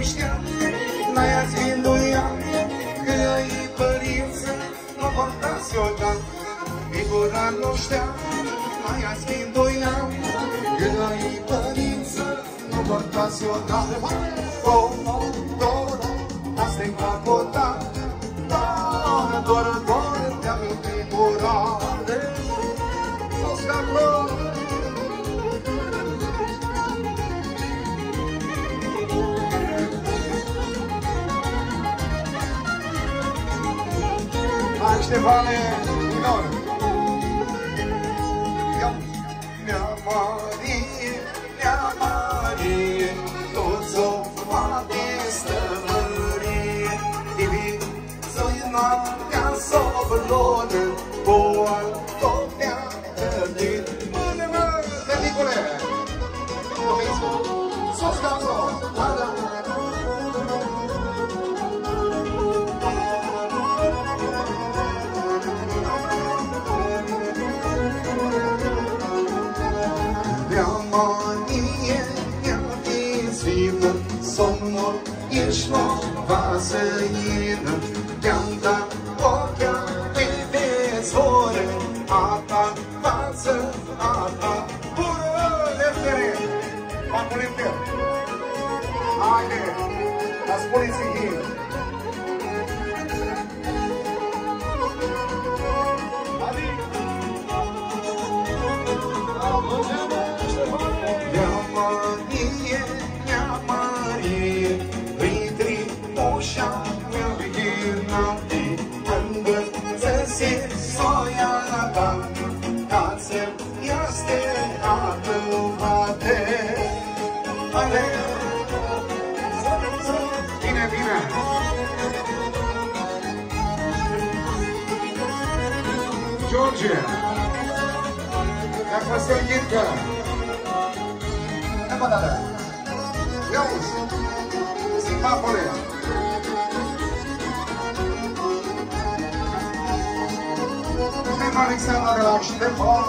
știa, n-ai azi vinduia, că ai părință, nu portați o da. Figura nu știa, n-ai azi vinduia, că ai părință, nu portați o da. Asta-i capota, doar, te-am înfigurare. Sus capul! Hai, Ștefane, minor! Nea Marie, tu-ți-o poate stămărie, diviză-i noaptea soblonă, cu altotea tădit. Mână, tăticule! Sus capul! Somnul ești o vaselină, te-am dat ochea pe dezvore, a ta față, a ta pură, leftere, facă leftere. Haide, asculți-i. George, jak was ten gitkę? Nie ma dalej. Już. Zimbabwe. Nie ma Aleksandra de la Ștefan.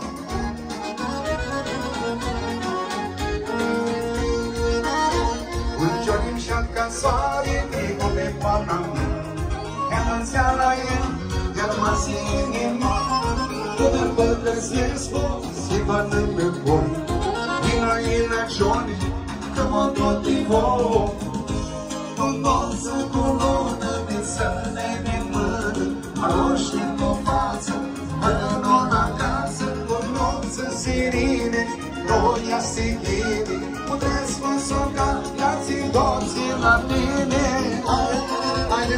Ulciorim șatca soare, trigo de panam. Emanția la el, el mă sinima. Come pătrăsesc si vană pe boi. Ina Johnny, că mă tot ivou. Cu noță, cu lună, mesăne de mână, aroși în-o față, mână acasă, cu noță, sirine, roia stighine, puteți consoca, dați-i doții la tine. Haide,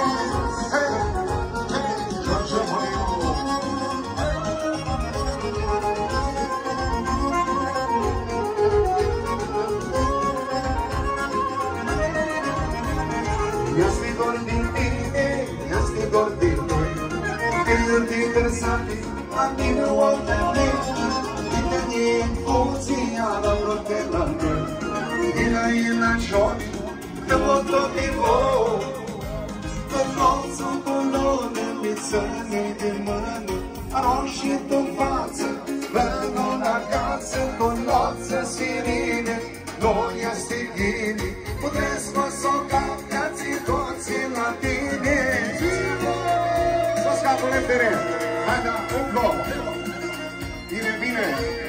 a mine oltre ti teni fuzia la fratellană. Ina Johnny, că mă tot ivou. Că noțul cu lună, mițăne de mână, aroșii în față, vănul acasă, cu noță sirine, noia stighine, puteți consoca, dați-i toții la tine. Sus capul leftere! Hai da, un gol! Bine, bine!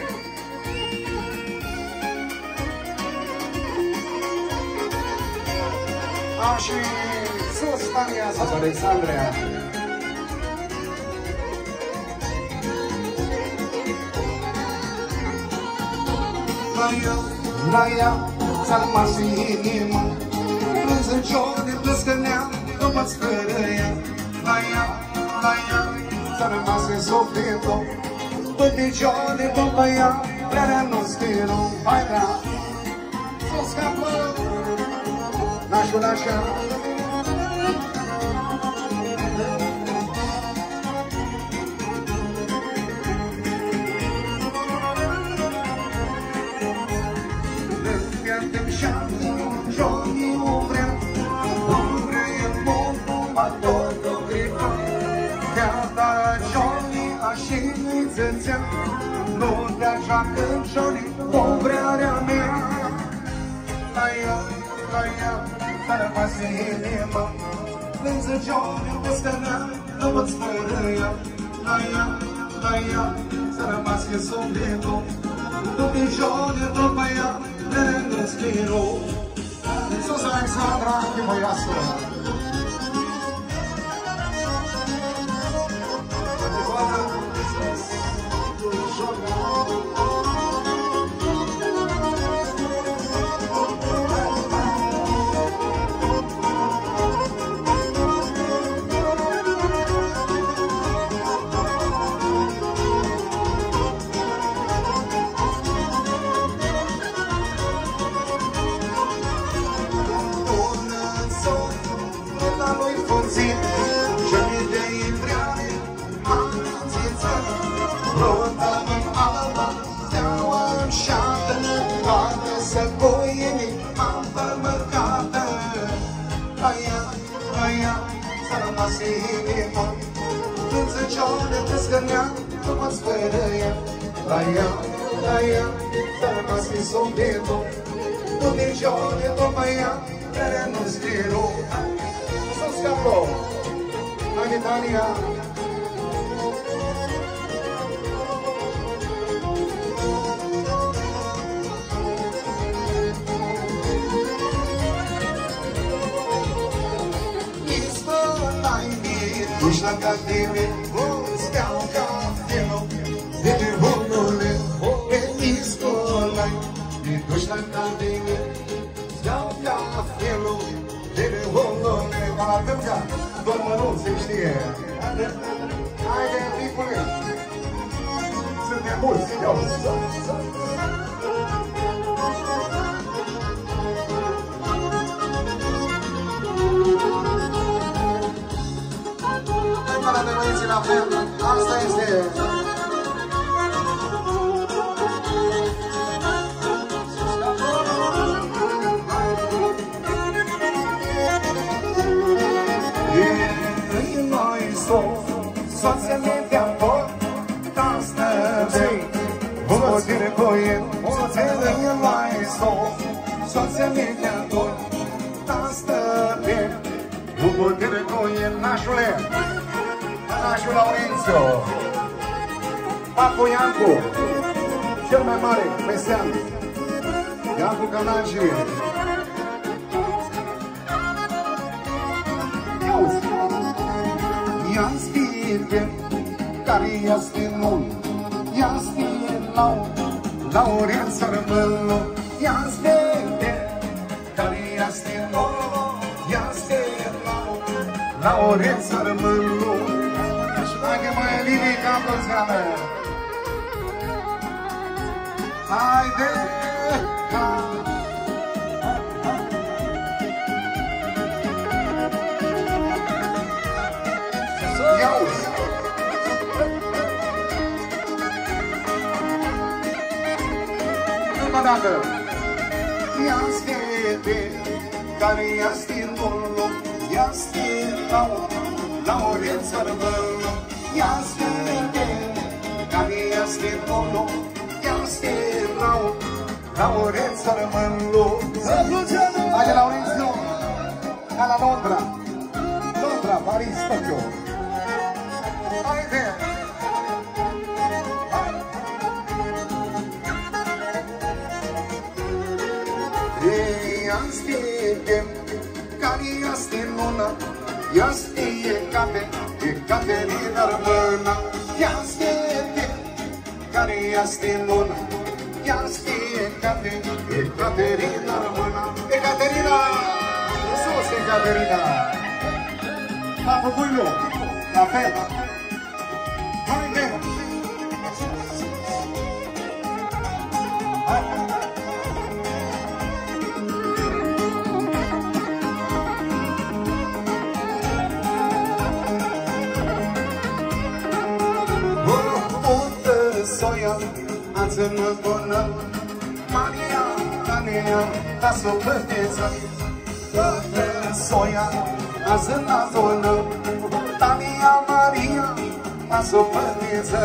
Și sus, Tania, sus, Alexandria! La ea, ți-a rămas inima, plânsă Johnny, plâns că neam, nu mă-ți cărăia. La ea, ți-a rămas în sufletul, până Johnny, după ea, prea nu spiră. Hai da, sus capul, nașul așa. Nu te așa când Johnny, o vrearea mea. La ea s-a rămas inima. Lângă John iubesc că nu poți fără ea. La ea s-a rămas e sufletul. După John e după ea, ne spiro. În sus Alexandra, te voiască. La ea, s-a rămas în sufletul. Tu din John e după ea, care nu spiro. Sus capro, în Italia. Duci la catine, steau ca felul de nebunule, pe iscolai. Duci la catine, steau ca felul de nebunule. Ca la tâmca, doar mărunt se știe. Haide, ticule, suntem mulți, ia-o-ți. De băieții la fel, asta este. E mai soția mea de apoi, asta vei, vă dire coie, e mai soția mea de apoi, asta vei, vă dire coie, nașule. Nașul Laurențiu, Papu Iancu, cel mai mare mesean, Iancu Canaci. Iauzi! Ia scrie, care ia stinul, ia scrie Laurențiu rămânul, ia scrie, care ia stinul, ia scrie Laurențiu rămânul. Haide mă, Elini, capul țeamă! Haide! Ia-uzi! Încă o dată! Ia schete, care ia stilul, ia stilul, Laurențiu rămânul. Ia schete, care ia stilul, ia stilul, Laurențiu rămânul. Haide, Laurențiu! Ca la Londra! Londra, Paris, Tokyo! Haide! Ia schete, care ia stilul, ia schete, e Caterina rămână. Ia schete, care ia stilul, ia schete, e Caterina rămână. E Caterina! Sus, e Caterina! Papu Builu! La fel! Haide! Ați-mă bună, Maria, Maria, ta sufleteță. Toată soia, azi-mă bună, Maria, Maria, ta sufleteță.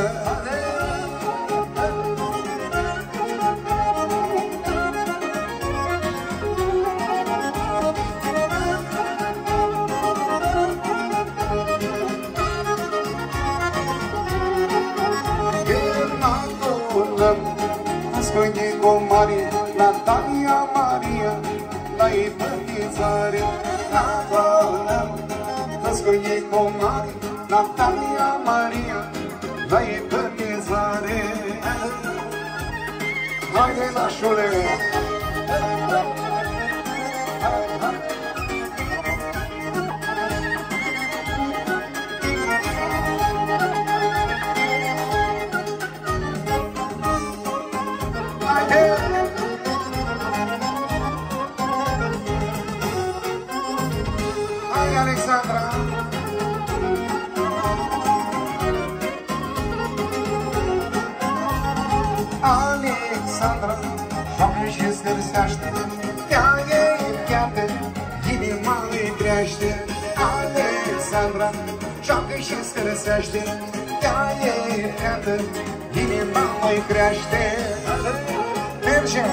zare, la colăm, toți cu ei comari, Natalia Maria, la ei părnezare. Haide, nașule! Hai, Alexandra! Alexandra, joacă și scârțește, ea e fiată, inima îi crește. Alexandra, joacă și scârțește, ea e fiată, inima îi crește. Merge!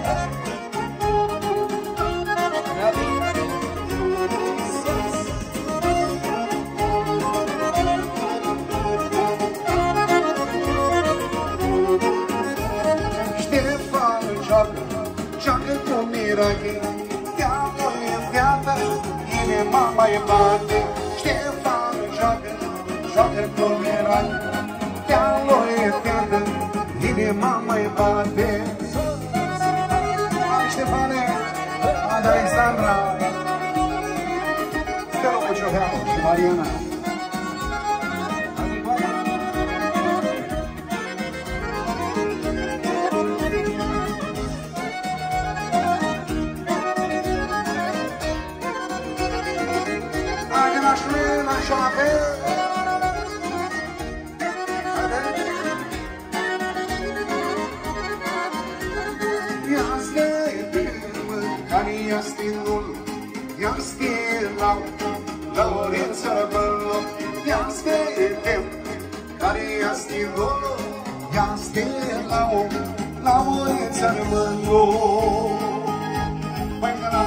Joacă cu mirache, ea nu-i fiată, inima mai bate. Ștefan joacă, joacă cu mirache, ea nu-i fiată, inima mai bate. Hai, Ștefane, hai, Alexandra, te rog cu Cioheanu și Mariana. Ia stilul, ia stilau, Laurența Bălă, ia stilul, care ia stilul, ia stilau, Laurența Bălă.